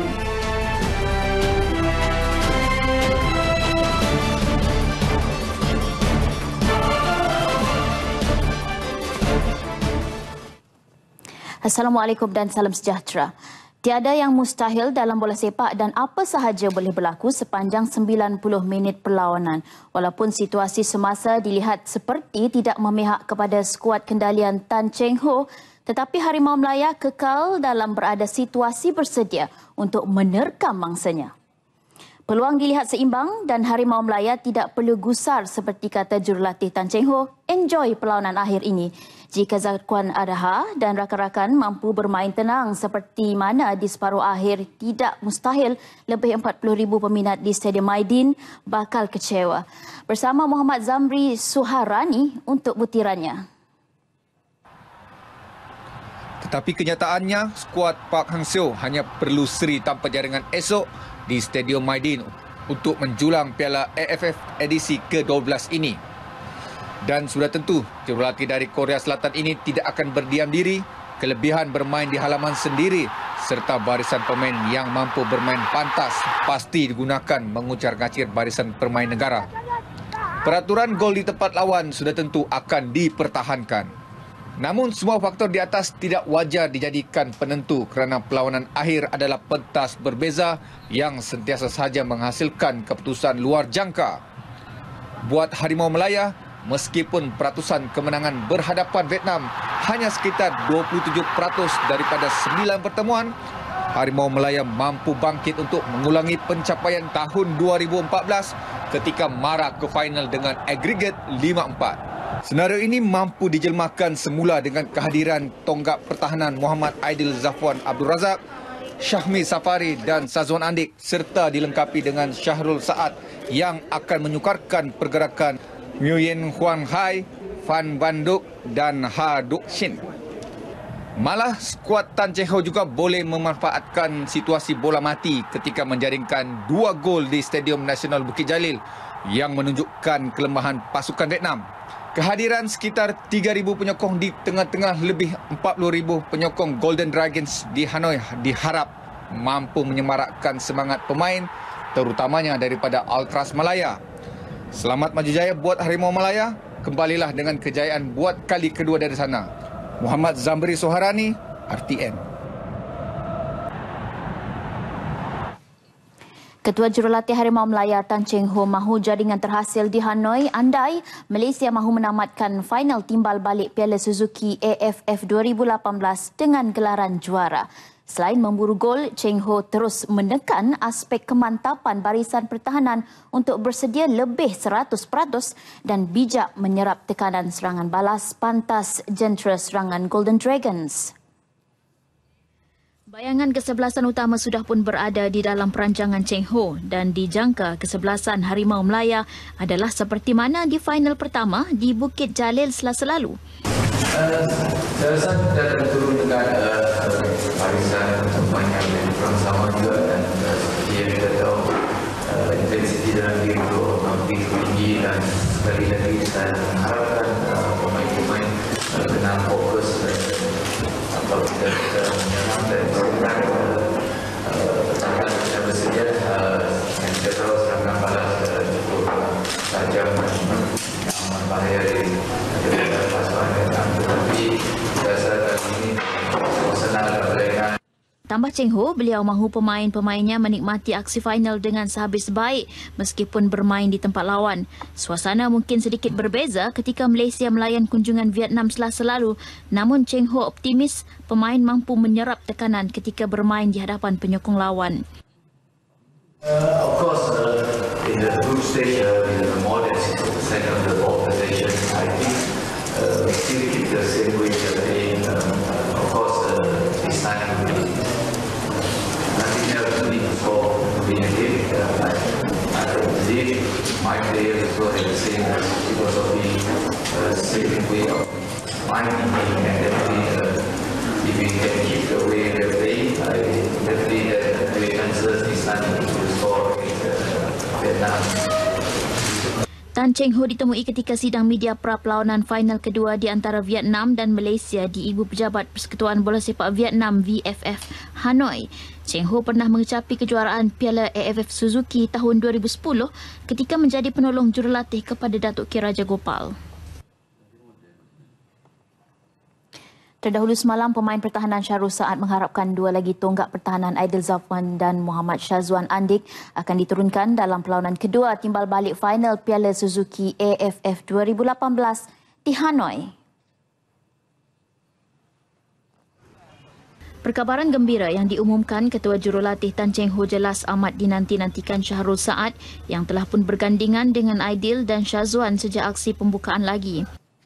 Assalamualaikum dan salam sejahtera. Tiada yang mustahil dalam bola sepak dan apa sahaja boleh berlaku sepanjang 90 minit perlawanan. Walaupun situasi semasa dilihat seperti tidak memihak kepada skuad kendalian Tan Cheng Ho, tetapi Harimau Melaya kekal dalam berada situasi bersedia untuk menerkam mangsanya. Peluang dilihat seimbang dan Harimau Melaya tidak perlu gusar seperti kata jurulatih Tan Cheng Ho, enjoy perlawanan akhir ini. Jika Zakuan Adaha dan rakan-rakan mampu bermain tenang seperti mana di separuh akhir, tidak mustahil lebih 40,000 peminat di Stadium Maidin bakal kecewa. Bersama Muhammad Zamri Suharani untuk butirannya. Tetapi kenyataannya, skuad Park Hang-seo hanya perlu seri tanpa jaringan esok di Stadium Maidin untuk menjulang Piala AFF edisi ke-12 ini. Dan sudah tentu, jurulatih dari Korea Selatan ini tidak akan berdiam diri. Kelebihan bermain di halaman sendiri serta barisan pemain yang mampu bermain pantas pasti digunakan mengucar-ngacir barisan pemain negara. Peraturan gol di tempat lawan sudah tentu akan dipertahankan. Namun semua faktor di atas tidak wajar dijadikan penentu kerana perlawanan akhir adalah pentas berbeza yang sentiasa sahaja menghasilkan keputusan luar jangka. Buat Harimau Melaya, meskipun peratusan kemenangan berhadapan Vietnam hanya sekitar 27% daripada 9 pertemuan, Harimau Melaya mampu bangkit untuk mengulangi pencapaian tahun 2014 ketika marak ke final dengan agregat 5-4. Senario ini mampu dijelmakan semula dengan kehadiran tonggak pertahanan Muhammad Aidil Zafwan Abdul Razak, Syahmi Safari dan Sazwan Andik serta dilengkapi dengan Syahrul Saad yang akan menyukarkan pergerakan Nguyen Huang Hai, Fan Van Duk dan Ha Duk Shin. Malah skuad Tan Cheng Ho juga boleh memanfaatkan situasi bola mati ketika menjaringkan 2 gol di Stadium Nasional Bukit Jalil yang menunjukkan kelemahan pasukan Vietnam. Kehadiran sekitar 3,000 penyokong di tengah-tengah lebih 40,000 penyokong Golden Dragons di Hanoi diharap mampu menyemarakkan semangat pemain terutamanya daripada Ultras Malaya. Selamat maju jaya buat Harimau Melaya, kembalilah dengan kejayaan buat kali kedua dari sana. Muhammad Zamri Soharani, RTN. Ketua Jurulatih Harimau Melaya Tan Cheng Ho mahu jaringan terhasil di Hanoi andai Malaysia mahu menamatkan final timbal balik Piala Suzuki AFF 2018 dengan gelaran juara. Selain memburu gol, Cheng Ho terus menekan aspek kemantapan barisan pertahanan untuk bersedia lebih 100% dan bijak menyerap tekanan serangan balas pantas jentera serangan Golden Dragons. Bayangan kesebelasan utama sudah pun berada di dalam perancangan Cheng Ho dan dijangka kesebelasan Harimau Melaya adalah seperti mana di final pertama di Bukit Jalil Selasa lalu. Saya rasa kita akan turun dengan barisan pemain yang kurang sama juga dan seperti yang kita tahu intensiti dalam game itu begitu tinggi dan sekali lagi saya mengharapkan pemain-pemain kena fokus atau kita menyerang dan serangan pertahanan kita bersedia yang kita tahu serangan balas cukup tajam dan bahaya dari pasukan Vietnam, tetapi saya rasa kali ini suasana pertandingan. Tambah Cheng Ho, beliau mahu pemain-pemainnya menikmati aksi final dengan sehabis baik meskipun bermain di tempat lawan. Suasana mungkin sedikit berbeza ketika Malaysia melayan kunjungan Vietnam Selasa lalu, namun Cheng Ho optimis pemain mampu menyerap tekanan ketika bermain di hadapan penyokong lawan. Of course, in the group stage, more than 60% of the population, I think, we still keep the same way of playing. Of course, this time nothing else to need for being a game. I believe my players also have the same philosophy, same way of minding, and definitely if we can keep the way they're playing, I definitely have the chances this time to score against Vietnam. Tan Cheng Ho ditemui ketika sidang media pra-perlawanan final kedua di antara Vietnam dan Malaysia di Ibu Pejabat Persekutuan Bola Sepak Vietnam VFF Hanoi. Cheng Ho pernah mengecapi kejuaraan Piala AFF Suzuki tahun 2010 ketika menjadi penolong jurulatih kepada Datuk K. Raja Gopal. Terdahulu semalam, pemain pertahanan Syahrul Saad mengharapkan dua lagi tonggak pertahanan Aidil Zafwan dan Muhammad Syazwan Andik akan diturunkan dalam perlawanan kedua timbal balik final Piala Suzuki AFF 2018 di Hanoi. Perkabaran gembira yang diumumkan Ketua Jurulatih Tan Cheng Ho jelas amat dinanti-nantikan Syahrul Saad yang telah pun bergandingan dengan Aidil dan Syazwan sejak aksi pembukaan lagi.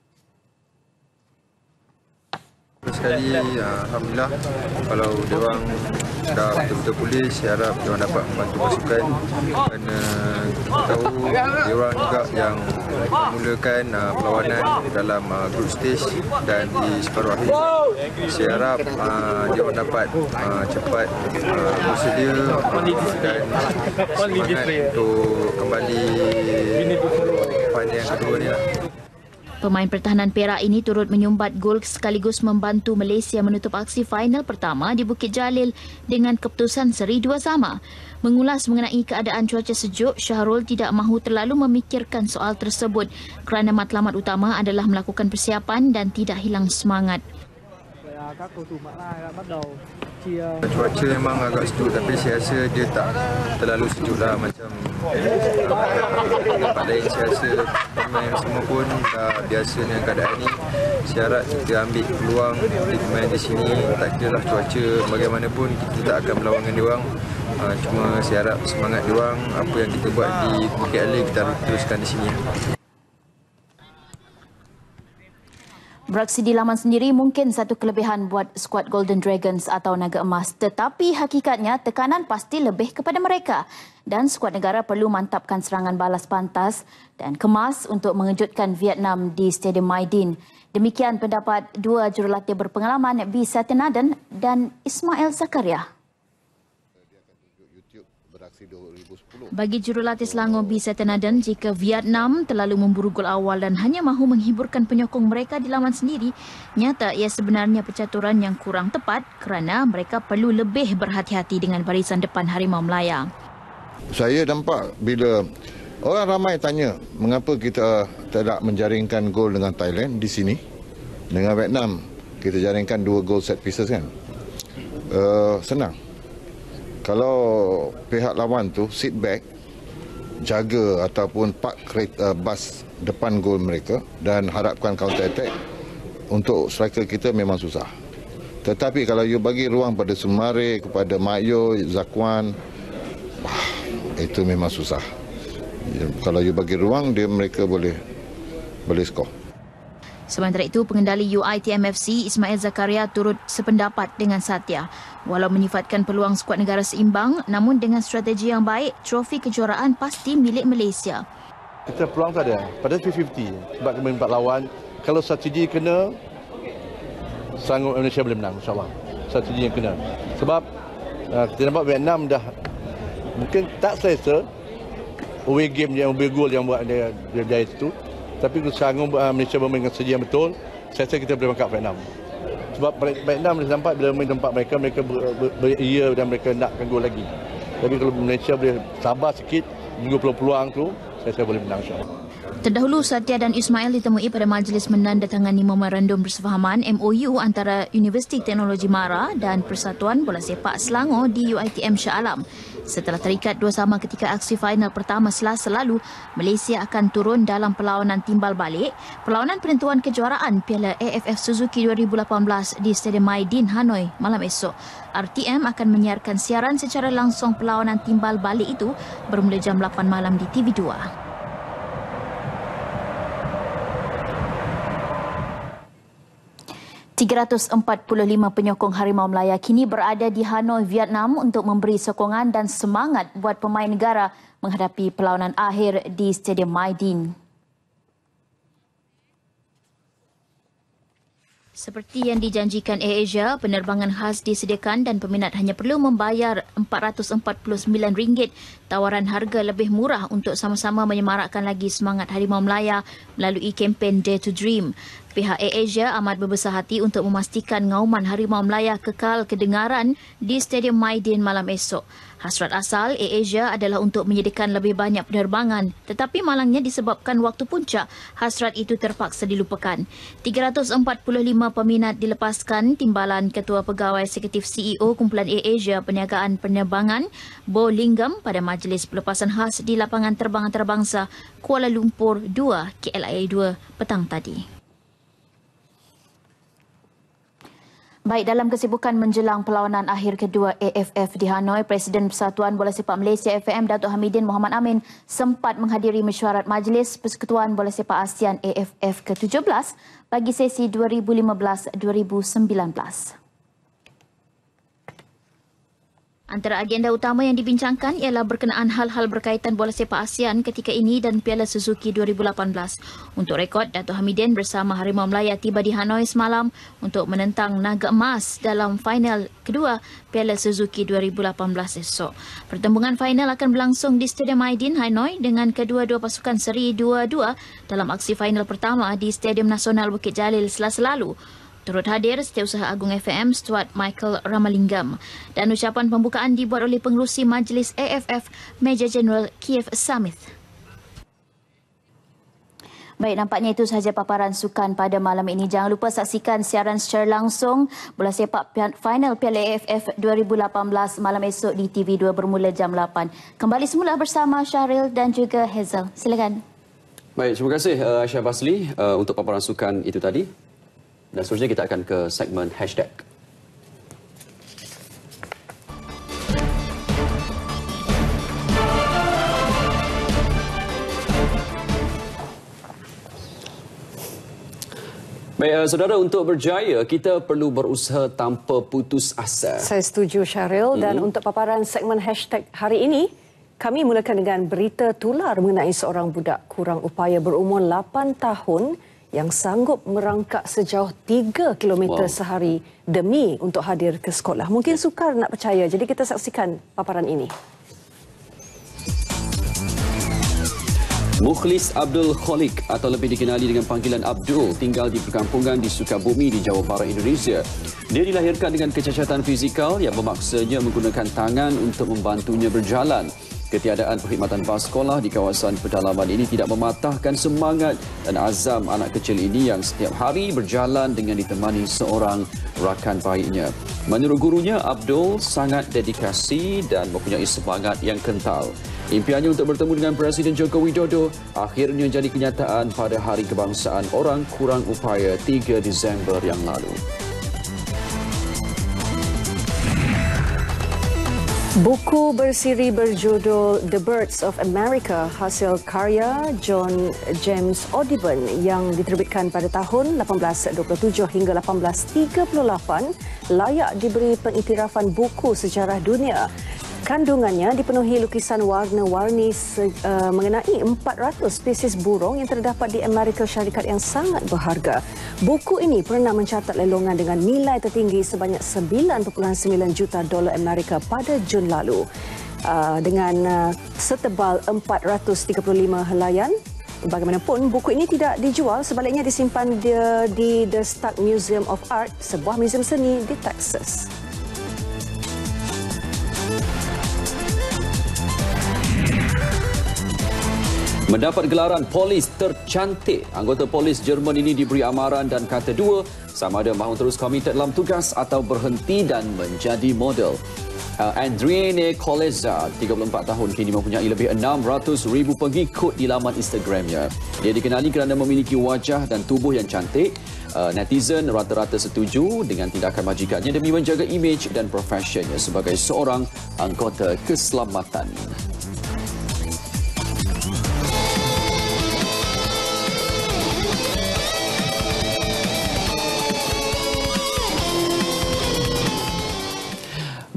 Sekali, Alhamdulillah, kalau diorang dah betul-betul pulih, saya harap diorang dapat membantu pasukan kerana kita tahu diorang juga yang memulakan perlawanan dalam group stage dan di separuh akhir. Saya harap diorang dapat cepat bersedia dan semangat untuk kembali final yang kedua ni lah. Pemain pertahanan Perak ini turut menyumbat gol sekaligus membantu Malaysia menutup aksi final pertama di Bukit Jalil dengan keputusan seri 2-2. Mengulas mengenai keadaan cuaca sejuk, Syahrul tidak mahu terlalu memikirkan soal tersebut kerana matlamat utama adalah melakukan persiapan dan tidak hilang semangat. Cuaca memang agak sejuk tapi saya rasa dia tak terlalu sejuk lah macam tempat lain. Saya rasa pemain semua pun dah biasa dengan keadaan ni. Saya harap kita ambil peluang di pemain di sini, tak kira lah cuaca bagaimanapun kita tak akan melawan dengan diorang. Cuma saya harap semangat diorang, apa yang kita buat di Bukit Jalil kita teruskan di sini. Beraksi di laman sendiri mungkin satu kelebihan buat skuad Golden Dragons atau Naga Emas, tetapi hakikatnya tekanan pasti lebih kepada mereka dan skuad negara perlu mantapkan serangan balas pantas dan kemas untuk mengejutkan Vietnam di Stadium Maidin. Demikian pendapat dua jurulatih berpengalaman B. Satyanardan dan Ismail Zakaria. Bagi jurulatih Selangor B. Satyanardan, jika Vietnam terlalu memburu gol awal dan hanya mahu menghiburkan penyokong mereka di laman sendiri, nyata ia sebenarnya percaturan yang kurang tepat kerana mereka perlu lebih berhati-hati dengan barisan depan Harimau Melaya. Saya nampak bila orang ramai tanya mengapa kita tidak menjaringkan gol dengan Thailand di sini, dengan Vietnam kita jaringkan 2 gol set pieces kan. Senang. Kalau pihak lawan tu sit back, jaga ataupun park kereta bas depan gol mereka dan harapkan counter attack, untuk striker kita memang susah. Tetapi kalau you bagi ruang pada Sumare, kepada Mayo, Zakwan, itu memang susah. Kalau you bagi ruang, mereka boleh skor. Sementara itu, pengendali UiTM-FC Ismail Zakaria turut sependapat dengan Satya. Walau menyifatkan peluang skuad negara seimbang, namun dengan strategi yang baik, trofi kejuaraan pasti milik Malaysia. Kita peluang tak ada, pada 50-50 sebab kami 4 lawan. Kalau strategi kena, sanggup Malaysia boleh menang, insyaAllah. Strategi yang kena. Sebab kita nampak Vietnam dah mungkin tak selesa away game yang away goal yang buat dia berjaya itu. Tapi kalau sanggup Malaysia bermain dengan strategi yang betul, saya rasa kita boleh mengangkat Vietnam. Sebab Vietnam boleh nampak bila main tempat mereka beria dan mereka nakkan gol lagi. Tapi kalau Malaysia boleh sabar sikit, menunggu peluang tu, saya rasa boleh menang insyaAllah. Terdahulu, Satya dan Ismail ditemui pada majlis menandatangani memorandum persefahaman MOU antara Universiti Teknologi MARA dan Persatuan Bola Sepak Selangor di UiTM Shah Alam. Setelah terikat dua sama ketika aksi final pertama Selasa lalu, Malaysia akan turun dalam perlawanan timbal balik, perlawanan penentuan kejuaraan Piala AFF Suzuki 2018 di Stadium Maidin, Hanoi malam esok. RTM akan menyiarkan siaran secara langsung perlawanan timbal balik itu bermula jam 8 malam di TV2. 345 penyokong Harimau Melaya kini berada di Hanoi, Vietnam untuk memberi sokongan dan semangat buat pemain negara menghadapi perlawanan akhir di Stadium Maidin. Seperti yang dijanjikan AirAsia, penerbangan khas disediakan dan peminat hanya perlu membayar RM449, tawaran harga lebih murah untuk sama-sama menyemarakkan lagi semangat Harimau Melaya melalui kempen Dare to Dream. Pihak AirAsia amat berbesar hati untuk memastikan ngauman Harimau Melaya kekal kedengaran di Stadium Maidin malam esok. Hasrat asal AirAsia adalah untuk menyediakan lebih banyak penerbangan, tetapi malangnya disebabkan waktu puncak, hasrat itu terpaksa dilupakan. 345 peminat dilepaskan Timbalan Ketua Pegawai Eksekutif CEO Kumpulan AirAsia Perniagaan Penerbangan, Bo Lingham, pada majlis pelepasan khas di Lapangan Terbang Antarabangsa Kuala Lumpur 2, KLIA 2 petang tadi. Baik, dalam kesibukan menjelang perlawanan akhir kedua AFF di Hanoi, Presiden Persatuan Bola Sepak Malaysia FAM Datuk Hamidin Mohamad Amin sempat menghadiri mesyuarat Majlis Persekutuan Bola Sepak ASEAN AFF ke-17 bagi sesi 2015-2019. Antara agenda utama yang dibincangkan ialah berkenaan hal-hal berkaitan bola sepak ASEAN ketika ini dan Piala Suzuki 2018. Untuk rekod, Datuk Hamidin bersama Harimau Melaya tiba di Hanoi semalam untuk menentang naga emas dalam final kedua Piala Suzuki 2018 esok. Pertembungan final akan berlangsung di Stadium Maidin, Hanoi dengan kedua-dua pasukan seri 2-2 dalam aksi final pertama di Stadium Nasional Bukit Jalil Selasa lalu. Turut hadir Setiausaha Agung FM Stuart Michael Ramalingam dan ucapan pembukaan dibuat oleh pengerusi Majlis AFF Major General Kiev Samith. Baik, nampaknya itu sahaja paparan sukan pada malam ini. Jangan lupa saksikan siaran secara langsung bola sepak final Piala AFF 2018 malam esok di TV2 bermula jam 8. Kembali semula bersama Syahril dan juga Hazel. Silakan. Baik, terima kasih Aisyah Basli untuk paparan sukan itu tadi. Dan seterusnya kita akan ke segmen hashtag. Baik, saudara, untuk berjaya kita perlu berusaha tanpa putus asa. Saya setuju, Syahril. Dan untuk paparan segmen hashtag hari ini, kami mulakan dengan berita tular mengenai seorang budak kurang upaya berumur 8 tahun yang sanggup merangkak sejauh 3 km sehari demi untuk hadir ke sekolah. Mungkin sukar nak percaya, jadi kita saksikan paparan ini. Mukhlis Abdul Kholiq atau lebih dikenali dengan panggilan Abdul tinggal di perkampungan di Sukabumi di Jawa Barat, Indonesia. Dia dilahirkan dengan kecacatan fizikal yang memaksanya menggunakan tangan untuk membantunya berjalan. Ketiadaan perkhidmatan bas sekolah di kawasan pedalaman ini tidak mematahkan semangat dan azam anak kecil ini yang setiap hari berjalan dengan ditemani seorang rakan baiknya. Menurut gurunya, Abdul sangat dedikasi dan mempunyai semangat yang kental. Impiannya untuk bertemu dengan Presiden Joko Widodo akhirnya jadi kenyataan pada Hari Kebangsaan Orang Kurang Upaya 3 Disember yang lalu. Buku bersiri berjudul The Birds of America hasil karya John James Audubon yang diterbitkan pada tahun 1827 hingga 1838 layak diberi pengiktirafan buku sejarah dunia. Kandungannya dipenuhi lukisan warna-warni mengenai 400 spesies burung yang terdapat di Amerika Syarikat yang sangat berharga. Buku ini pernah mencatat lelongan dengan nilai tertinggi sebanyak $9.9 juta Amerika pada Jun lalu. Dengan setebal 435 helaian. Bagaimanapun, buku ini tidak dijual, sebaliknya disimpan di The Stark Museum of Art, sebuah muzium seni di Texas. Mendapat gelaran polis tercantik, anggota polis Jerman ini diberi amaran dan kata dua sama ada mahu terus komited dalam tugas atau berhenti dan menjadi model. Adrienne Coleza, 34 tahun, kini mempunyai lebih 600,000 pengikut di laman Instagramnya. Dia dikenali kerana memiliki wajah dan tubuh yang cantik. Netizen rata-rata setuju dengan tindakan majikannya demi menjaga imej dan profesionnya sebagai seorang anggota keselamatan.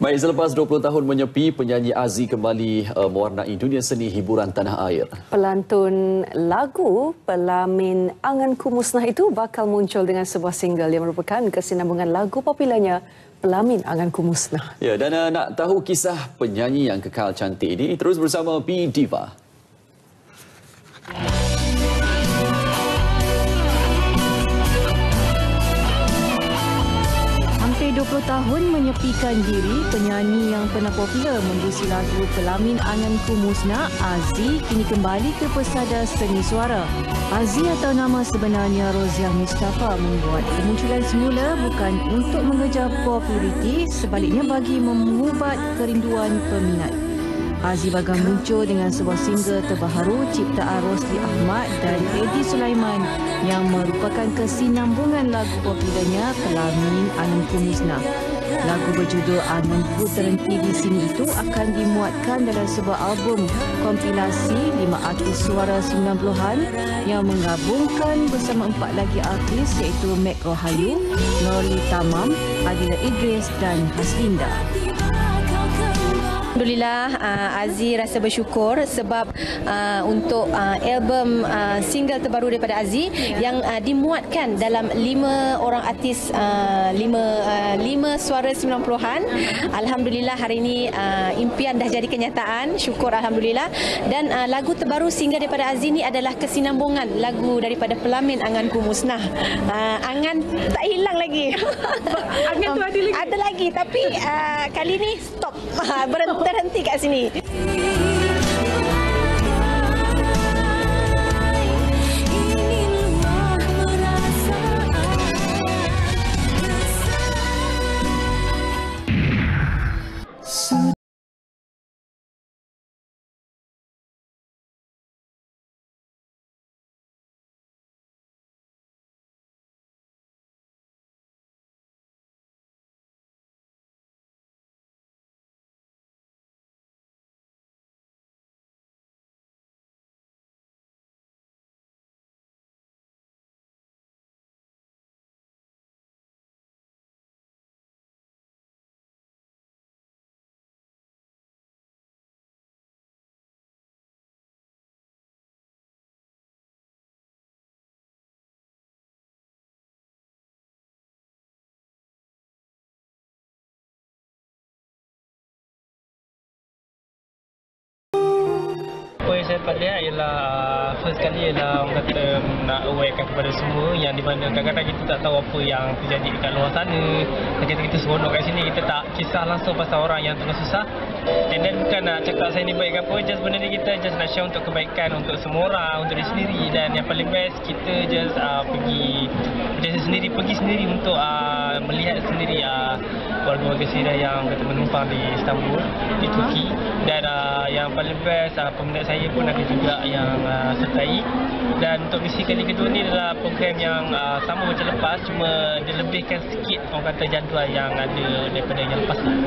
Baik, selepas 20 tahun menyepi, penyanyi Azzi kembali mewarnai dunia seni hiburan tanah air. Pelantun lagu Pelamin Anganku Musnah itu bakal muncul dengan sebuah single yang merupakan kesinambungan lagu popularnya Pelamin Anganku Musnah. Ya, dan nak tahu kisah penyanyi yang kekal cantik ini, terus bersama P Diva. Hampir 20 tahun menyepikan diri, penyanyi yang pernah popular membusi lagu Pelamin Anganku Musnah, Azzi kini kembali ke pesada seni suara. Azzi atau nama sebenarnya Roziah Mustafa membuat kemunculan semula bukan untuk mengejar populariti, sebaliknya bagi mengubat kerinduan peminat. Azzi bakal muncul dengan sebuah single terbaru ciptaan Rosli Ahmad dan Edi Sulaiman yang merupakan kesinambungan lagu popularnya Pelamin Anganku Musnah. Lagu berjudul Anganku Terhenti di Sini itu akan dimuatkan dalam sebuah album kompilasi 5 artis suara 90-an yang menggabungkan bersama 4 lagi artis iaitu Meg Rohayu, Nurli Tamam, Adila Idris dan Haslinda. Alhamdulillah, Azzi rasa bersyukur sebab untuk album single terbaru daripada Azzi yang dimuatkan dalam 5 orang artis 5 suara 90-an. Alhamdulillah hari ini impian dah jadi kenyataan. Syukur Alhamdulillah. Dan lagu terbaru single daripada Azzi ni adalah kesinambungan lagu daripada Pelamin Anganku Musnah. Angan tak hilang lagi. Angan tu ada lagi? Ada lagi tapi kali ni stop. Terhenti kat sini. Apa yang saya dapat lihat ialah first kali ialah orang kata nak awarekan kepada semua yang di mana kadang-kadang kita tak tahu apa yang terjadi dekat luar sana. Kita seronok kat sini, kita tak kisah langsung pasal orang yang tengah susah. And then bukan nak cakap saya ni baik ke apa, just benda ni kita just nak share untuk kebaikan untuk semua orang, untuk diri sendiri. Dan yang paling best kita just pergi sendiri untuk melihat sendiri warga-warga Syria yang kata menumpang di Istanbul, di Turki. Dan yang paling best peminat saya pun ada juga yang sertai. Dan untuk misi kali kedua ni adalah program yang sama macam lepas, cuma dia lebihkan sikit orang kata jadual yang ada daripada yang lepas ni.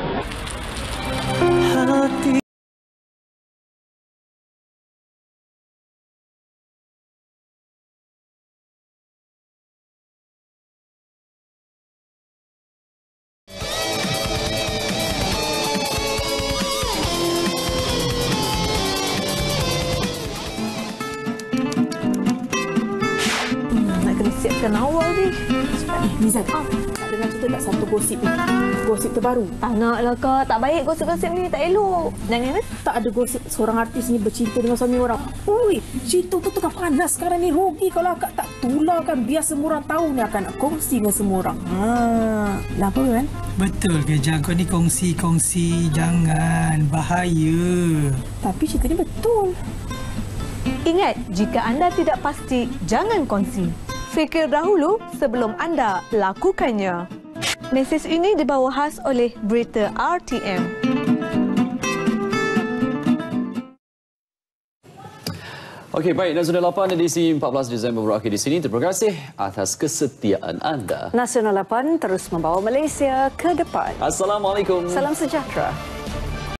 Siapkan awal ni. Nizam, nak dengar cerita tak satu gosip ni? Gosip terbaru. Tak naklah Kak, tak baik gosip-gosip ni, tak elok. Jangan tak ada gosip seorang artis ni bercinta dengan suami orang. Ui, cerita tu tengah panas sekarang ni. Rugi kalau akak tak tularkan biar semua orang tahu ni akan nak kongsi dengan semua orang. Kenapa kan? Betul ke Jago ni kongsi-kongsi, jangan, bahaya. Tapi cerita ni betul. Ingat, jika anda tidak pasti, jangan kongsi. Fikir dahulu sebelum anda lakukannya. Mesej ini dibawa khas oleh Berita RTM. Okey, baik. Nasional 8 edisi 14 Disember berakhir di sini. Terima kasih atas kesetiaan anda. Nasional 8 terus membawa Malaysia ke depan. Assalamualaikum. Salam sejahtera.